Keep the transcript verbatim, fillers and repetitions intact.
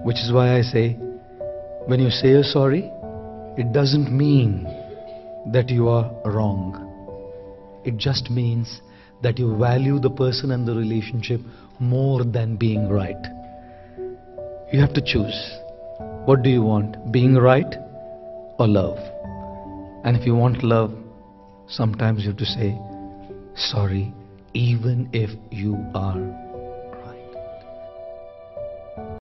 Which is why I say, when you say you're sorry, it doesn't mean that you are wrong. It just means that you value the person and the relationship more than being right. You have to choose. What do you want? Being right or love? And if you want love, sometimes you have to say sorry, even if you are